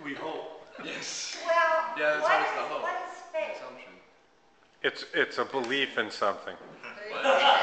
We hope. Yes. Well, Yeah, that's always the hope. what is faith? Assumption. It's a belief in something. There you go.